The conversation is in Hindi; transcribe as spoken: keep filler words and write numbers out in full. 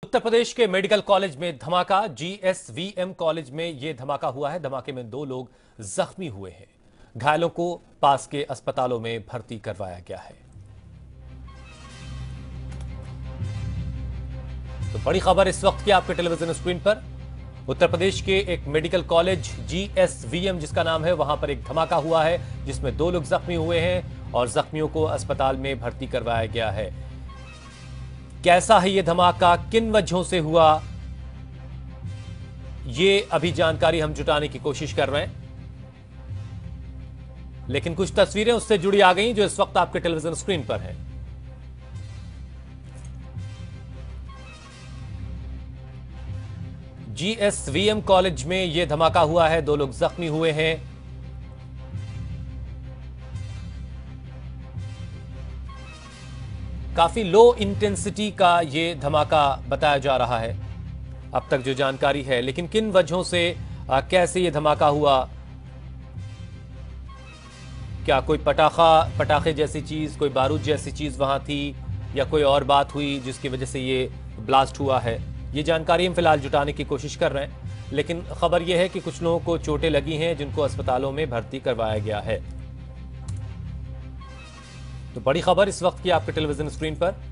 उत्तर प्रदेश के मेडिकल कॉलेज में धमाका। जीएसवीएम कॉलेज में यह धमाका हुआ है। धमाके में दो लोग जख्मी हुए हैं। घायलों को पास के अस्पतालों में भर्ती करवाया गया है। तो बड़ी खबर इस वक्त की आपके टेलीविजन स्क्रीन पर। उत्तर प्रदेश के एक मेडिकल कॉलेज जीएसवीएम जिसका नाम है, वहां पर एक धमाका हुआ है जिसमें दो लोग जख्मी हुए हैं और जख्मियों को अस्पताल में भर्ती करवाया गया है। कैसा है यह धमाका, किन वजहों से हुआ, यह अभी जानकारी हम जुटाने की कोशिश कर रहे हैं, लेकिन कुछ तस्वीरें उससे जुड़ी आ गई जो इस वक्त आपके टेलीविजन स्क्रीन पर हैं। जीएसवीएम कॉलेज में यह धमाका हुआ है, दो लोग जख्मी हुए हैं। काफी लो इंटेंसिटी का यह धमाका बताया जा रहा है अब तक जो जानकारी है, लेकिन किन वजहों से आ, कैसे यह धमाका हुआ, क्या कोई पटाखा पटाखे जैसी चीज, कोई बारूद जैसी चीज वहां थी या कोई और बात हुई जिसकी वजह से ये ब्लास्ट हुआ है, ये जानकारी हम फिलहाल जुटाने की कोशिश कर रहे हैं। लेकिन खबर यह है कि कुछ लोगों को चोटें लगी हैं जिनको अस्पतालों में भर्ती करवाया गया है। तो बड़ी खबर इस वक्त की आपके टेलीविजन स्क्रीन पर।